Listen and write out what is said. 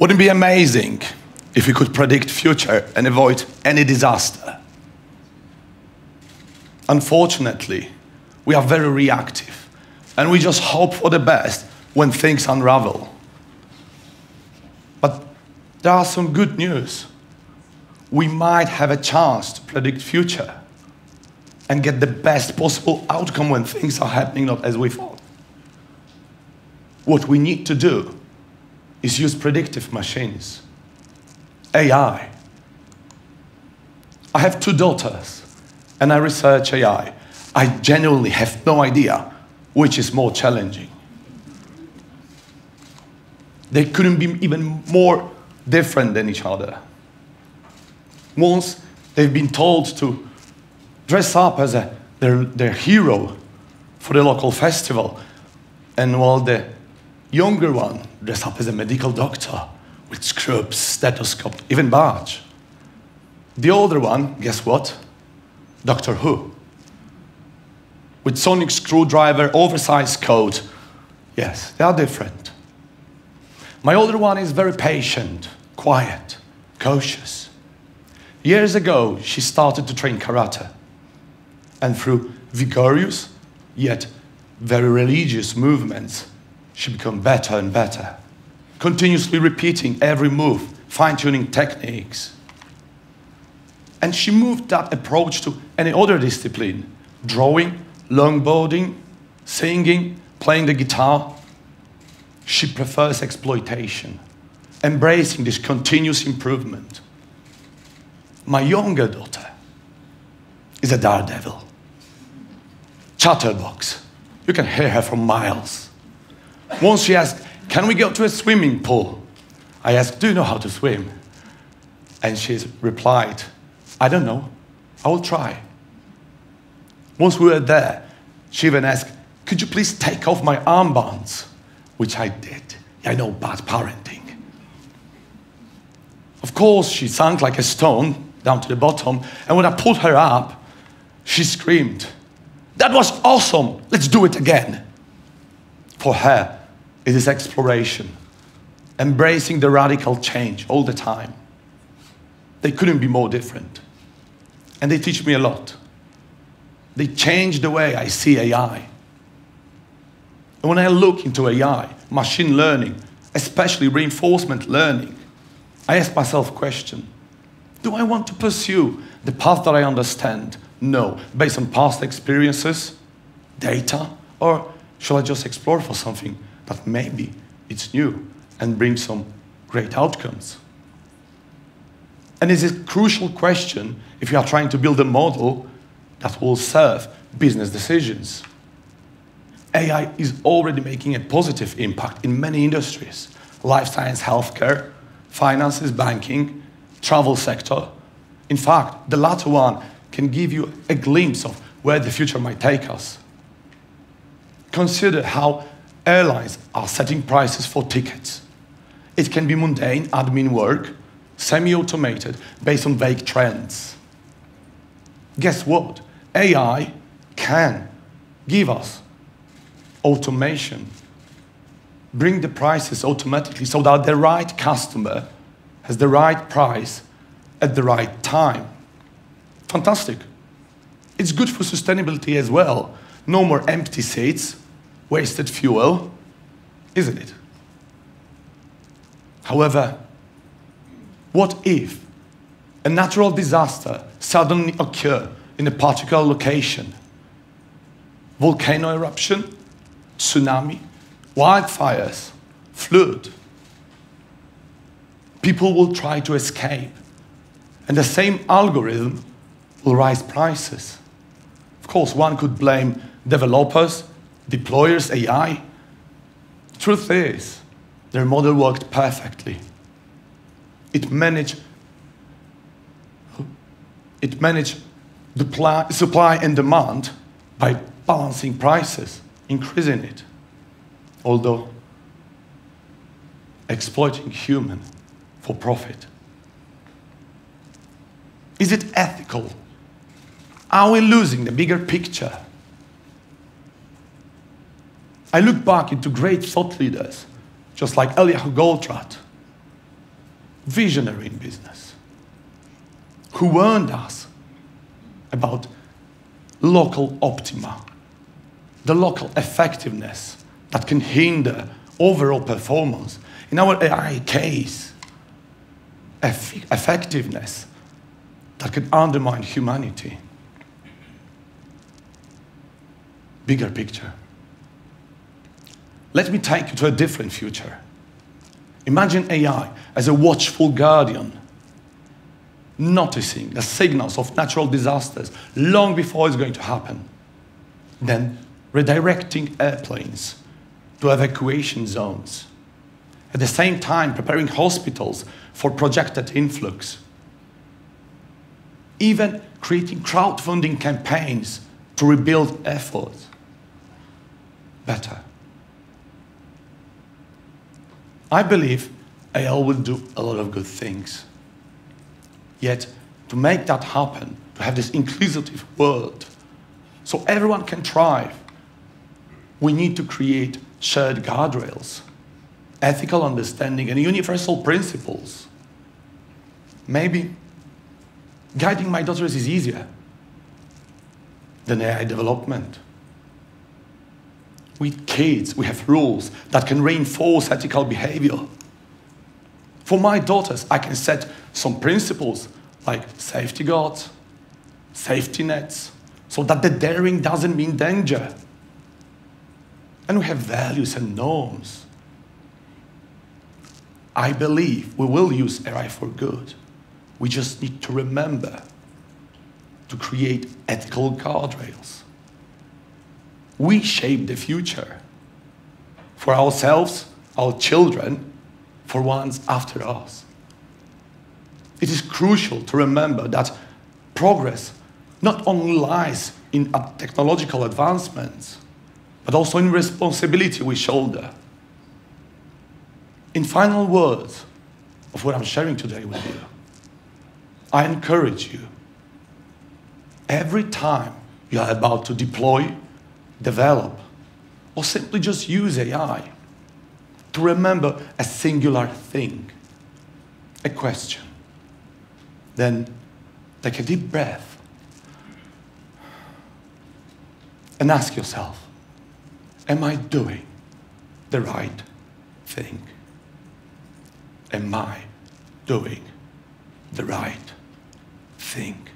Wouldn't it be amazing if we could predict future and avoid any disaster? Unfortunately, we are very reactive, and we just hope for the best when things unravel. But there are some good news. We might have a chance to predict future and get the best possible outcome when things are happening not as we thought. What we need to do is use predictive machines, AI. I have 2 daughters, and I research AI. I genuinely have no idea which is more challenging. They couldn't be even more different than each other. Once they've been told to dress up as their hero for the local festival, and while the younger one dressed up as a medical doctor with scrubs, stethoscope, even badge. The older one, guess what? Doctor Who. With sonic screwdriver, oversized coat. Yes, they are different. My older one is very patient, quiet, cautious. Years ago, she started to train karate. And through vigorous, yet very religious movements, she became better and better, continuously repeating every move, fine-tuning techniques. And she moved that approach to any other discipline, drawing, longboarding, singing, playing the guitar. She prefers exploitation, embracing this continuous improvement. My younger daughter is a daredevil. Chatterbox. You can hear her from miles. Once she asked, can we go to a swimming pool? I asked, do you know how to swim? And she replied, I don't know. I will try. Once we were there, she even asked, could you please take off my armbands? Which I did. I know bad parenting. Of course, she sank like a stone down to the bottom, and when I pulled her up, she screamed, that was awesome, let's do it again. For her, it is exploration, embracing the radical change all the time. They couldn't be more different. And they teach me a lot. They change the way I see AI. And when I look into AI, machine learning, especially reinforcement learning, I ask myself a question. Do I want to pursue the path that I understand? No. Based on past experiences, data, or shall I just explore for something that maybe it's new and brings some great outcomes? And it's a crucial question if you are trying to build a model that will serve business decisions. AI is already making a positive impact in many industries: life science, healthcare, finances, banking, travel sector. In fact, the latter one can give you a glimpse of where the future might take us. Consider how airlines are setting prices for tickets. It can be mundane admin work, semi-automated, based on vague trends. Guess what? AI can give us automation, bring the prices automatically so that the right customer has the right price at the right time. Fantastic. It's good for sustainability as well. No more empty seats, wasted fuel, isn't it? However, what if a natural disaster suddenly occurs in a particular location? Volcano eruption, tsunami, wildfires, flood. People will try to escape, and the same algorithm will raise prices. Of course, one could blame developers, deployers, AI. Truth is, their model worked perfectly. It managed the supply and demand by balancing prices, increasing it, although exploiting human for profit. Is it ethical? Are we losing the bigger picture? I look back into great thought leaders, just like Eliyahu Goldratt, visionary in business, who warned us about local optima, the local effectiveness that can hinder overall performance. In our AI case, effectiveness that can undermine humanity. Bigger picture. Let me take you to a different future. Imagine AI as a watchful guardian, noticing the signals of natural disasters long before it's going to happen, then redirecting airplanes to evacuation zones. At the same time, preparing hospitals for projected influx. Even creating crowdfunding campaigns to rebuild efforts better. I believe AI will do a lot of good things. Yet, to make that happen, to have this inclusive world, so everyone can thrive, we need to create shared guardrails, ethical understanding, and universal principles. Maybe guiding my daughters is easier than AI development. With kids, we have rules that can reinforce ethical behavior. For my daughters, I can set some principles like safety guards, safety nets, so that the daring doesn't mean danger. And we have values and norms. I believe we will use AI for good. We just need to remember to create ethical guardrails. We shape the future for ourselves, our children, for ones after us. It is crucial to remember that progress not only lies in technological advancements, but also in responsibility we shoulder. In final words of what I'm sharing today with you, I encourage you, every time you are about to deploy, develop, or simply just use AI, to remember a singular thing, a question. Then take a deep breath and ask yourself, am I doing the right thing? Am I doing the right thing?